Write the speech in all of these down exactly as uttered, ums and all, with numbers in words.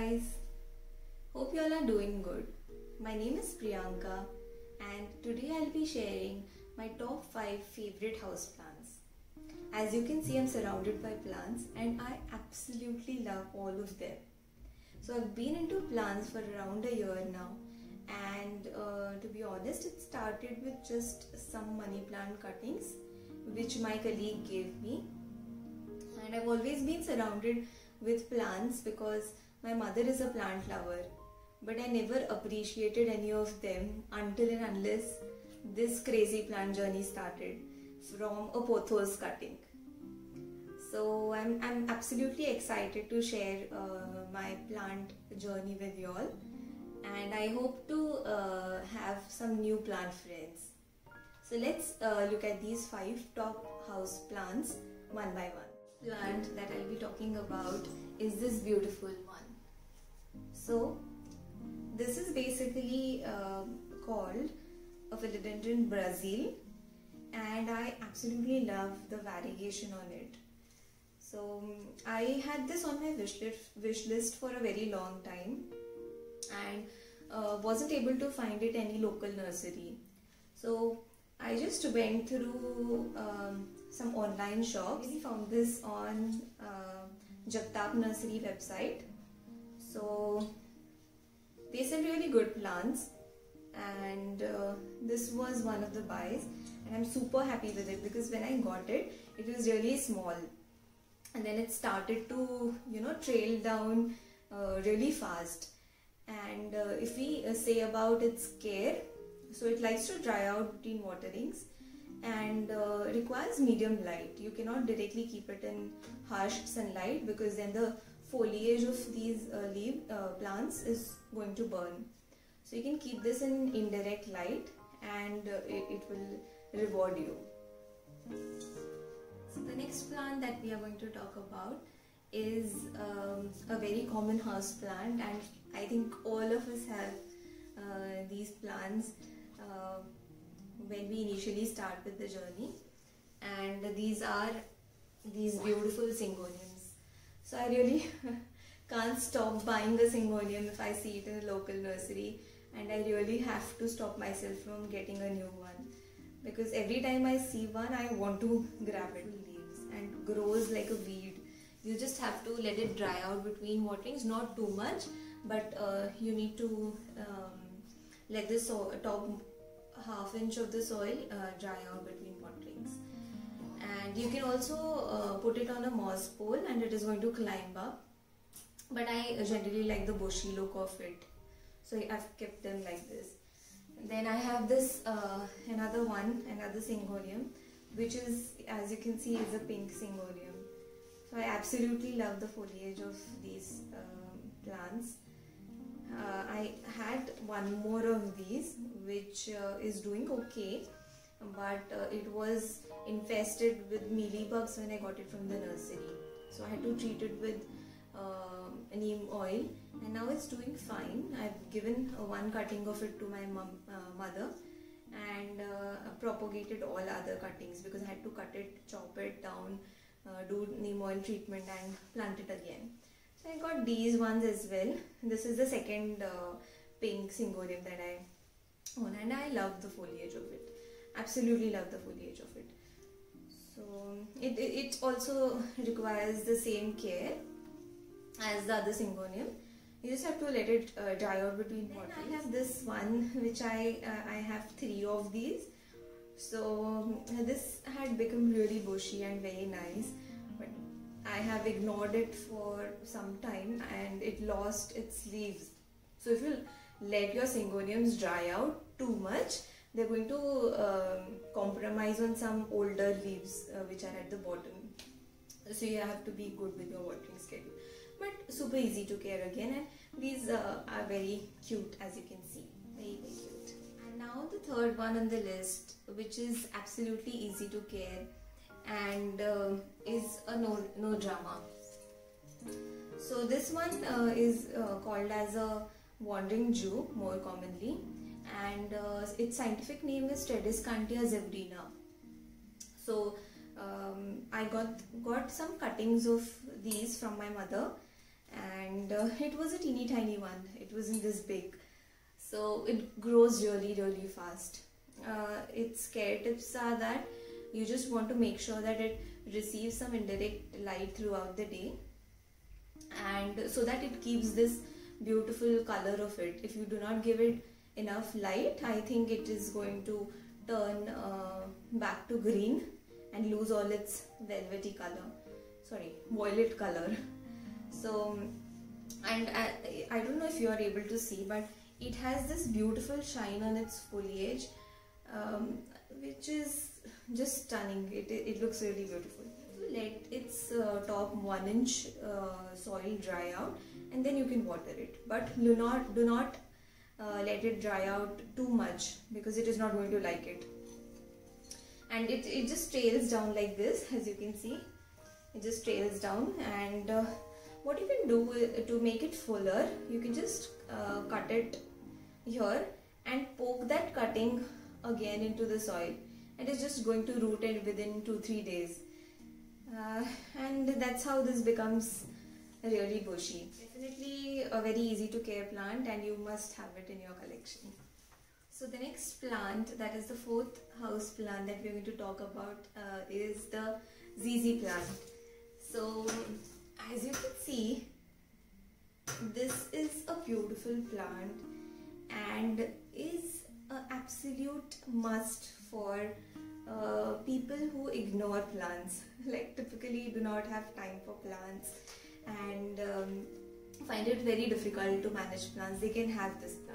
guys, hope you all are doing good. My name is Priyanka and today I'll be sharing my top five favorite houseplants. As you can see, I'm surrounded by plants and I absolutely love all of them. So I've been into plants for around a year now, and uh, to be honest, it started with just some money plant cuttings which my colleague gave me. And I've always been surrounded with plants because my mother is a plant lover, but I never appreciated any of them until and unless this crazy plant journey started from a pothos cutting. So I'm, I'm absolutely excited to share uh, my plant journey with you all, and I hope to uh, have some new plant friends. So let's uh, look at these five top house plants one by one. Plant that I'll be talking about is this beautiful one. So this is basically uh, called a Philodendron Brazil, and I absolutely love the variegation on it. So I had this on my wish list, wish list for a very long time and uh, wasn't able to find it any local nursery. So I just went through um, some online shops. I found this on uh, Jagtap Nursery website. So they sell really good plants, and uh, this was one of the buys, and I'm super happy with it because when I got it, it was really small, and then it started to, you know, trail down uh, really fast. And uh, if we uh, say about its care, so it likes to dry out between waterings and uh, requires medium light. You cannot directly keep it in harsh sunlight because then the foliage of these uh, leaf uh, plants is going to burn. So you can keep this in indirect light and uh, it, it will reward you. So the next plant that we are going to talk about is um, a very common house plant, and I think all of us have uh, these plants uh, when we initially start with the journey, and these are these beautiful syngoniums. So I really can't stop buying a syngonium if I see it in a local nursery, and I really have to stop myself from getting a new one because every time I see one I want to grab it. Leaves and grows like a weed. You just have to let it dry out between waterings, not too much, but uh, you need to um, let the so top half inch of the soil uh, dry out between waterings. And you can also uh, put it on a moss pole and it is going to climb up, but I generally like the bushy look of it, so I've kept them like this. Then I have this uh, another one, another syngonium, which is, as you can see, is a pink syngonium. So I absolutely love the foliage of these um, plants. Uh, I had one more of these which uh, is doing okay, but uh, it was infested with mealybugs when I got it from the nursery. So I had to treat it with uh, neem oil, and now it's doing fine. I've given uh, one cutting of it to my mom, uh, mother and uh, propagated all other cuttings because I had to cut it, chop it down, uh, do neem oil treatment and plant it again. So I got these ones as well. This is the second uh, pink syngonium that I own, and I love the foliage of it. Absolutely love the foliage of it. So it, it, it also requires the same care as the other syngonium. You just have to let it uh, dry out between water. I have this one which I uh, I have three of these. So uh, this had become really bushy and very nice, but I have ignored it for some time and it lost its leaves. So if you let your syngoniums dry out too much, they're going to um, compromise on some older leaves uh, which are at the bottom. So you have to be good with your watering schedule. But super easy to care again, and these uh, are very cute, as you can see. Very, very cute. And now the third one on the list, which is absolutely easy to care and uh, is a no, no drama. So this one uh, is uh, called as a wandering Jew more commonly, and uh, its scientific name is Tradescantia zebrina. So um, I got got some cuttings of these from my mother, and and uh, it was a teeny tiny one. It wasn't this big, so it grows really really fast. Uh, its care tips are that you just want to make sure that it receives some indirect light throughout the day, and so that it keeps this beautiful color of it. If you do not give it enough light, I think it is going to turn uh, back to green and lose all its velvety color, sorry, violet color. So, and I, I don't know if you are able to see, but it has this beautiful shine on its foliage, um, which is just stunning. It, it looks really beautiful. Let its uh, top one inch uh, soil dry out, and then you can water it. But do not do not uh, let it dry out too much, because it is not going to like it. And it, it just trails down like this, as you can see. It just trails down, and uh, what you can do to make it fuller, you can just uh, cut it here and poke that cutting again into the soil, and it's just going to root it within two three days. Uh, and that's how this becomes really bushy. Definitely a very easy to care plant, and you must have it in your collection. So the next plant, that is the fourth house plant that we're going to talk about, uh, is the Z Z plant. So as you can see, this is a beautiful plant and is an absolute must for uh, people who ignore plants, like typically do not have time for plants and um, find it very difficult to manage plants. They can have this plant.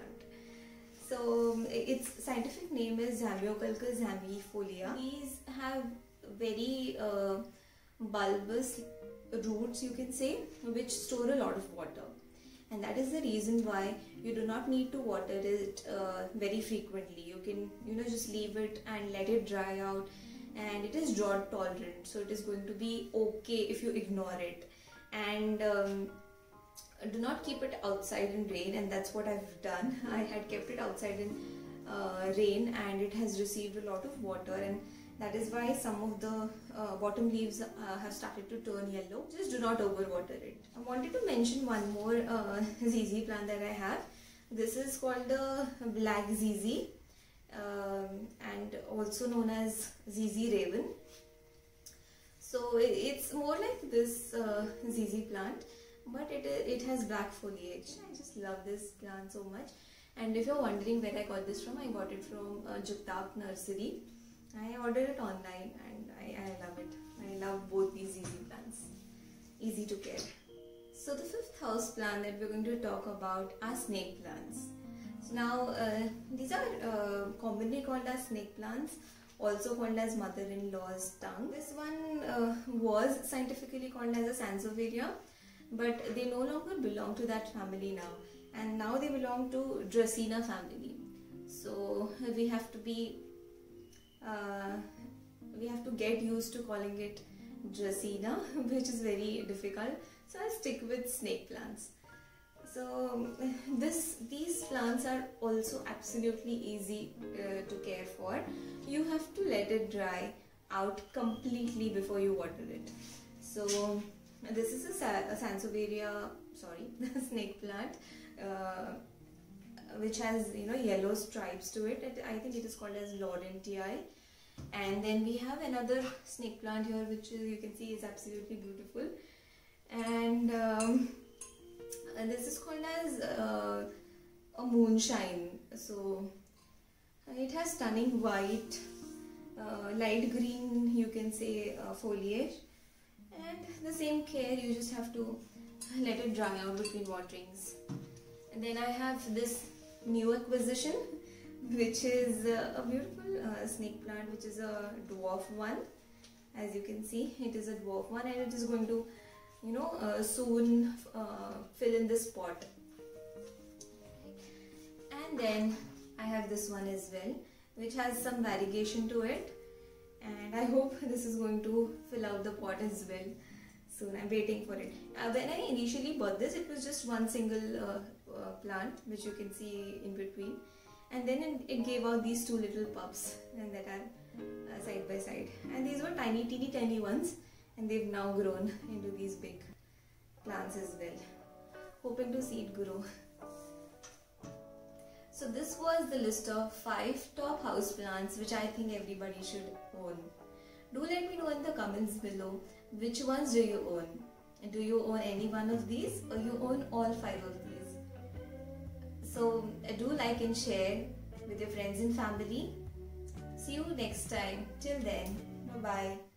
So its scientific name is Zamioculcas zambifolia. These have very uh, bulbous roots, you can say, which store a lot of water, and that is the reason why you do not need to water it uh, very frequently. You can, you know, just leave it and let it dry out, and it is drought tolerant, so it is going to be okay if you ignore it. And um, do not keep it outside in rain, and that's what I've done. I had kept it outside in uh, rain, and it has received a lot of water, and that is why some of the uh, bottom leaves uh, have started to turn yellow. Just do not overwater it. I wanted to mention one more uh, Z Z plant that I have. This is called the Black Z Z, um, and also known as Z Z Raven. So it's more like this uh, Z Z plant, but it, it has black foliage. I just love this plant so much. And if you're wondering where I got this from, I got it from uh, Jugtap Nursery. I ordered it online, and I, I love it. I love both these Z Z plants. Easy to care. So the fifth house plant that we're going to talk about are snake plants. So now uh, these are uh, commonly called as snake plants, also called as mother-in-law's tongue. This one uh, was scientifically called as a Sansevieria, but they no longer belong to that family now, and now they belong to Dracaena family. So we have to be uh, we have to get used to calling it Dracaena, which is very difficult. So I'll stick with snake plants. So this these plants are also absolutely easy uh, to care for. You have to let it dry out completely before you water it. So this is a, Sa a Sansevieria, sorry, snake plant, uh, which has, you know, yellow stripes to it. it. I think it is called as Laurentii. And then we have another snake plant here, which is, you can see, is absolutely beautiful. And, um, and this is called as uh, a moonshine. So it has stunning white, uh, light green, you can say, uh, foliage. And the same care, you just have to let it dry out between waterings. And then I have this new acquisition, which is uh, a beautiful uh, snake plant, which is a dwarf one. As you can see, it is a dwarf one, and it is going to, you know, uh, soon uh, fill in this pot. And then I have this one as well, which has some variegation to it, and I hope this is going to fill out the pot as well soon. I'm waiting for it. Uh, when I initially bought this, it was just one single uh, uh, plant, which you can see in between, and then it, it gave out these two little pups, and that are uh, side by side, and these were tiny teeny tiny ones, and they've now grown into these big plants as well. hoping to see it grow. So this was the list of five top houseplants which I think everybody should own. Do let me know in the comments below which ones do you own. Do you own any one of these or you own all five of these? So do like and share with your friends and family. See you next time. Till then, bye bye.